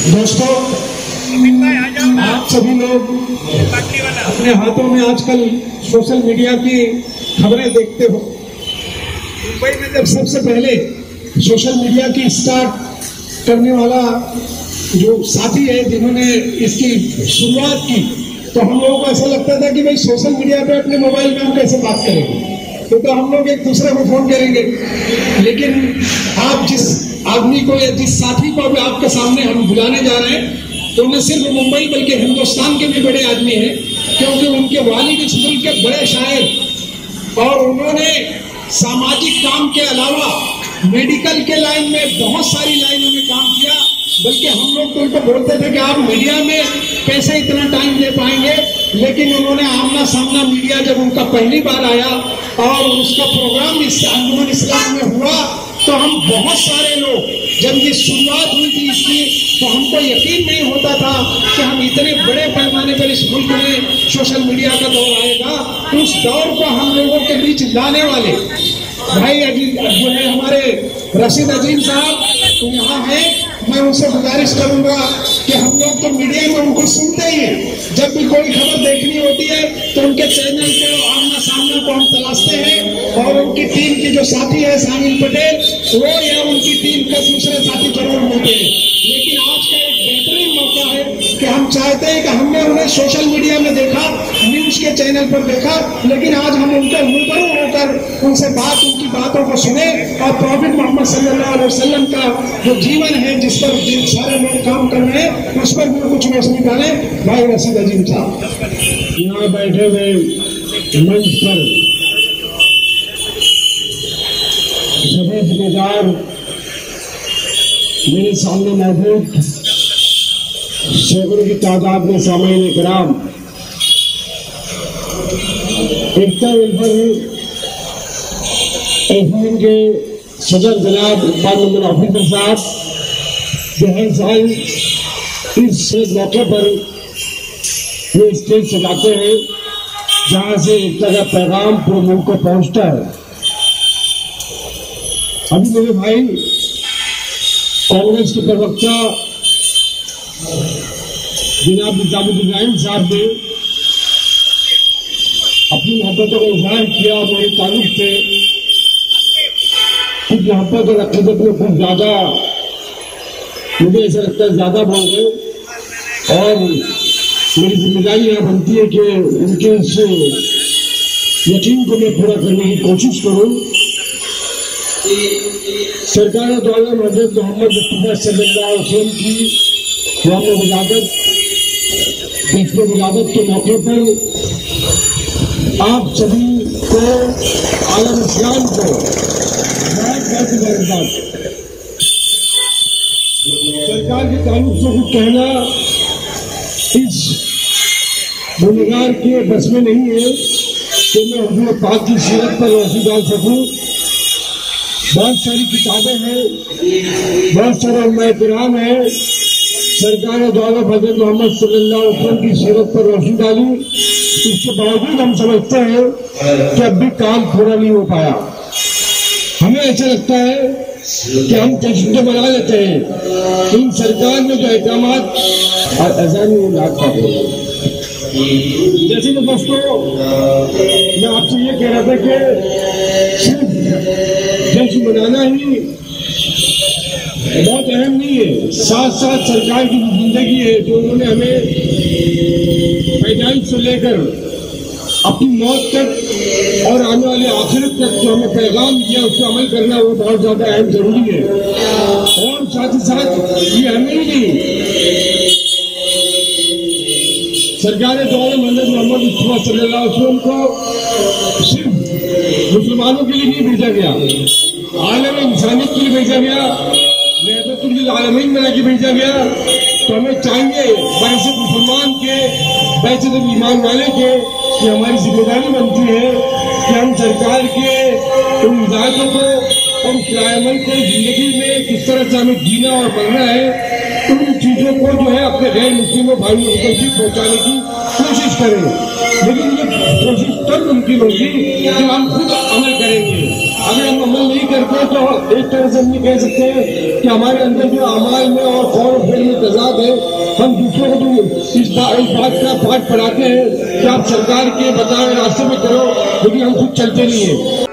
दोस्तों, आप सभी लोग अपने हाथों में आजकल सोशल मीडिया की खबरें देखते हो। मुंबई में जब सबसे पहले सोशल मीडिया की स्टार्ट करने वाला जो साथी है जिन्होंने इसकी शुरुआत की, तो हम लोगों को ऐसा लगता था कि भाई सोशल मीडिया पे अपने मोबाइल में हम कैसे बात करेंगे, तो हम लोग एक दूसरे को फोन करेंगे। लेकिन आप जिस आदमी को या जिस साथी को अभी आपके सामने हम बुलाने जा रहे हैं, तो न सिर्फ मुंबई बल्कि हिंदुस्तान के भी बड़े आदमी हैं, क्योंकि उनके वालिद इस मुल्क के बड़े शायर और उन्होंने सामाजिक काम के अलावा मेडिकल के लाइन में बहुत सारी लाइनों में काम किया। बल्कि हम लोग तो उनको बोलते थे कि आप मीडिया में कैसे इतना टाइम दे पाएंगे, लेकिन उन्होंने आमना सामना मीडिया जब उनका पहली बार आया और उसका प्रोग्राम इस अंजुमन इस्लाम में हुआ, तो हम बहुत सारे लोग जब ये शुरुआत हुई थी इसकी, तो हमको यकीन नहीं होता था कि हम इतने बड़े पैमाने पर इस मुल्क में सोशल मीडिया का दौर आएगा। तो उस दौर को हम लोगों के बीच लाने वाले भाई जो है हमारे रशीद अजीम साहब, तो यहाँ है। मैं उनसे गुजारिश करूंगा कि हम लोग तो मीडिया में उनको सुनते ही हैं, जब भी कोई खबर देखनी होती है तो उनके चैनल के आमना सामना को हम तलाशते हैं, और उनकी टीम की जो साथी है साहिल पटेल, वो या उनकी टीम के दूसरे साथी जरूर मिलते हैं। लेकिन आज का एक बेहतरीन मौका है कि हम चाहते हैं कि हमने उन्हें सोशल मीडिया में देखा, न्यूज के चैनल पर देखा, लेकिन आज हम उनके रूबरू होकर उनसे उनकी बातों को सुने और प्रॉफिट मोहम्मद सल्लल्लाहु अलैहि वसल्लम का जो जीवन है जिस पर सारे लोग काम कर रहे हैं, उस पर भी कुछ रोशनी डालें। भाई रशीद अजीम साहब यहाँ बैठे हुए मंच पर सभी जिम्मेदार, मेरे सामने मौजूद सैकड़ों की तादाद में सामाईन इकराम, एकता एफएम के सदर जनाब इकबाल मोहम्मद ऑफिसर साहब, जो हर साल इस मौके पर ये स्टेज सजाते हैं जहां से एकता का पैगाम पूरे मुल्क को पहुंचता है। अभी मेरे भाई कांग्रेस के प्रवक्ता जनाब निजामुद्दीन साहब ने अपनी मोहब्बतों का इजहार किया मेरे ताल्लुक से, कुछ मोहब्बत और अकीदत में कुछ ज्यादा, मुझे ऐसा लगता है ज्यादा बोल गए, और मेरी जिम्मेदारी यहाँ बनती है कि उनके इस यकीन को मैं पूरा करने की कोशिश करूँ। सरकार द्वारा हज़रत मोहम्मद मुस्तफा सल्लल्लाहु अलैहि वसल्लम की विलादत के मौके पर आप सभी को आलम इस्लाम को सरकार के ताल्लुक से कुछ कहना इस गुनहगार के बस में नहीं है कि मैं हुजूर पाक की सीरत पर रोशनी डाल सकूं। बहुत सारी किताबें हैं, बहुत सारे उलमाए किराम हैं, सरकार द्वारा हज़रत मोहम्मद सल्लल्लाहु अलैहि वसल्लम की सीरत पर रोशनी डाली। इसके बावजूद हम समझते हैं कि अब भी काम पूरा नहीं हो पाया। हमें ऐसा लगता है कि हम जश्न तो मना लेते हैं, इन सरकार में जो अहकामात ऐसा नहीं याद पाते। जैसे कि दोस्तों, मैं आपसे ये कह रहा था कि सिर्फ जश्न मनाना ही बहुत अहम नहीं है, साथ साथ सरकार की जो जिंदगी है, जो उन्होंने हमें पैदाइश से लेकर अपनी मौत तक और आने वाले आखिरत तक जो हमें पैगाम दिया उसको अमल करना, वो बहुत ज्यादा अहम जरूरी है। और साथ ही साथ ये हमें ही नहीं, सरकार द्वारा हज़रत मोहम्मद मुस्तफा सल्लल्लाहु अलैहि वसल्लम को सिर्फ मुसलमानों के लिए नहीं भेजा गया, आलम इंसानियत के लिए भेजा गया, रहमतुल आलमीन बना के भेजा गया। तो हमें चाहिए बैसे मुसलमान के, बैसे ईमान वाले के, कि हमारी जिम्मेदारी बनती है कि हम सरकार के उन हिदायतों को और उस अमल को जिंदगी में किस तरह से हमें जीना और बनना है, उन चीजों को जो है अपने गैर मुस्लिमों भाइयों तक भी पहुंचाने की कोशिश करें। लेकिन ये कोशिश तब मुमकिन होगी जब हम खुद अमल करेंगे। अगर हम अमल नहीं करते तो एक तरह से हम ये कह सकते हैं कि हमारे अंदर जो अमाल में और कौल फिर में तजाद है। हम दूसरों को तो इस बात का पाठ पढ़ाते हैं कि आप सरकार के बताए रास्ते में करो, लेकिन हम खुद चलते नहीं है।